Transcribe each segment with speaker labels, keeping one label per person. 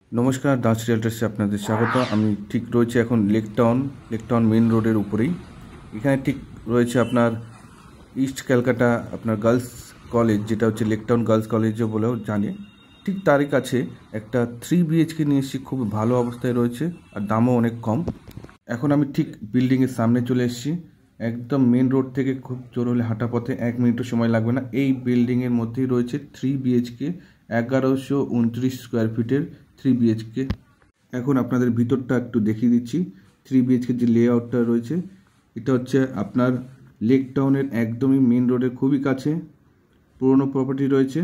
Speaker 1: নমস্কার, দাস রিয়েলটার্সে আপনাদের স্বাগত। আমি ঠিক রয়েছে এখন লেকটাউন মেন রোডের উপরেই। এখানে ঠিক রয়েছে আপনার ইস্ট ক্যালকাটা আপনার গার্লস কলেজ, যেটা হচ্ছে লেকটাউন গার্লস কলেজও বলেও জানে। ঠিক তারই কাছে একটা 3 BHK নিয়ে এসেছি, খুব ভালো অবস্থায় রয়েছে আর দামও অনেক কম। এখন আমি ঠিক বিল্ডিংয়ের সামনে চলে এসেছি, একদম মেন রোড থেকে খুব জোর হলে হাঁটা পথে 1 মিনিটও সময় লাগবে না। এই বিল্ডিংয়ের মধ্যেই রয়েছে 3 BHK, 1129 স্কোয়ার ফিটের 3 BHK। এখন আপনাদের ভিতরটা একটু দেখিয়ে দিচ্ছি। 3 BHK যে লেআউটটা রয়েছে, এটা হচ্ছে আপনার লেক টাউনের একদমই মেন রোডের খুবই কাছে পুরনো প্রপার্টি রয়েছে।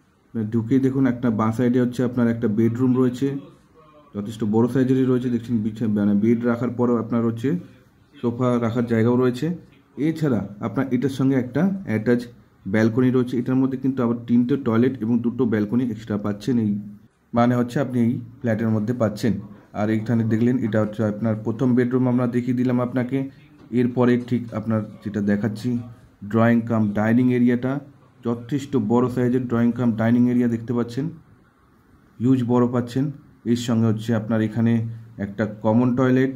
Speaker 1: ঢুকে দেখুন, একটা বাঁ সাইডে হচ্ছে আপনার একটা বেডরুম রয়েছে, যথেষ্ট বড় সাইজেরই রয়েছে। দেখছেন মানে বেড রাখার পরেও আপনার হচ্ছে সোফা রাখার জায়গাও রয়েছে। এছাড়া আপনার এটার সঙ্গে একটা অ্যাটাচ ব্যালকনি রয়েছে। এটার মধ্যে কিন্তু আবার 3টে টয়লেট এবং 2টো ব্যালকনি এক্সট্রা পাচ্ছেন। এই মানে হচ্ছে আপনি এই ফ্ল্যাটের মধ্যে পাচ্ছেন। আর এইখানে দেখলেন, এটা হচ্ছে আপনার প্রথম বেডরুম আমরা দেখিয়ে দিলাম আপনাকে। এরপরে ঠিক আপনার যেটা দেখাচ্ছি, ড্রয়িং কাম ডাইনিং এরিয়াটা, যথেষ্ট বড় সাইজের ড্রয়িং কাম ডাইনিং এরিয়া দেখতে পাচ্ছেন, হিউজ বড় পাচ্ছেন। এর সঙ্গে হচ্ছে আপনার এখানে একটা কমন টয়লেট,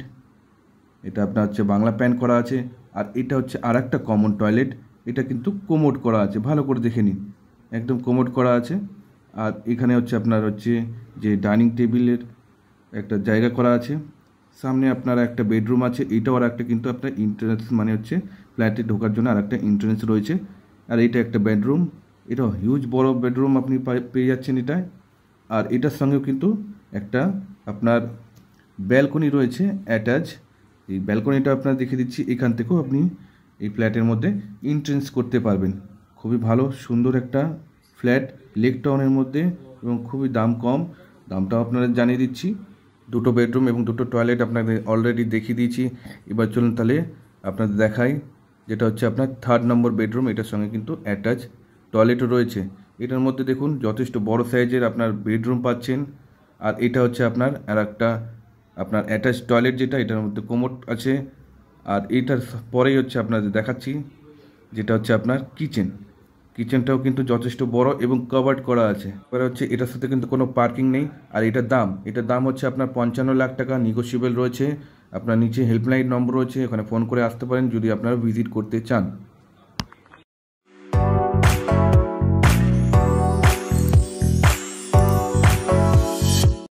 Speaker 1: এটা আপনার হচ্ছে বাংলা প্যান করা আছে। আর এটা হচ্ছে আর একটা কমন টয়লেট, এটা কিন্তু কোমোড করা আছে, ভালো করে দেখে নিন, একদম কোমোড করা আছে। আর এখানে হচ্ছে আপনার হচ্ছে যে ডাইনিং টেবিলের একটা জায়গা করা আছে। সামনে আপনার একটা বেডরুম আছে, এটাও আর একটা কিন্তু আপনার এন্ট্রান্স, মানে হচ্ছে ফ্ল্যাটে ঢোকার জন্য আর একটা এন্ট্রান্স রয়েছে। আর এটা একটা বেডরুম, এটাও হিউজ বড় বেডরুম আপনি পেয়ে যাচ্ছেন এটায়। আর এটার সঙ্গেও কিন্তু একটা আপনার ব্যালকনি রয়েছে অ্যাটাচ। এই ব্যালকনিটা আপনার দেখিয়ে দিচ্ছি, এখান থেকেও আপনি এই ফ্ল্যাটের মধ্যে এন্ট্রেন্স করতে পারবেন। খুবই ভালো সুন্দর একটা ফ্ল্যাট লেক টাউনের মধ্যে, এবং খুবই দাম কম। দামটাও আপনাদের জানিয়ে দিচ্ছি। 2টো বেডরুম এবং 2টো টয়লেট আপনাদের অলরেডি দেখিয়ে দিয়েছি। এবার চলুন তাহলে আপনাদের দেখাই, যেটা হচ্ছে আপনার 3rd নম্বর বেডরুম। এটার সঙ্গে কিন্তু অ্যাটাচ টয়লেটও রয়েছে। এটার মধ্যে দেখুন যথেষ্ট বড় সাইজের আপনার বেডরুম পাচ্ছেন। আর এটা হচ্ছে আপনার আর একটা আপনার অ্যাটাচ টয়লেট, যেটা এটার মধ্যে কোমোড আছে। আর এটার পরেই হচ্ছে আপনাদের দেখাচ্ছি, যেটা হচ্ছে আপনার কিচেনটাও কিন্তু যথেষ্ট বড় এবং কভার্ড করা আছে। এবার হচ্ছে এটার সাথে কিন্তু কোনো পার্কিং নেই। আর এটার দাম হচ্ছে আপনার 55 লাখ টাকা, নিগোশিয়েবল রয়েছে। আপনার নিচে হেল্পলাইন নম্বর রয়েছে, ওখানে ফোন করে আসতে পারেন যদি আপনারা ভিজিট করতে চান।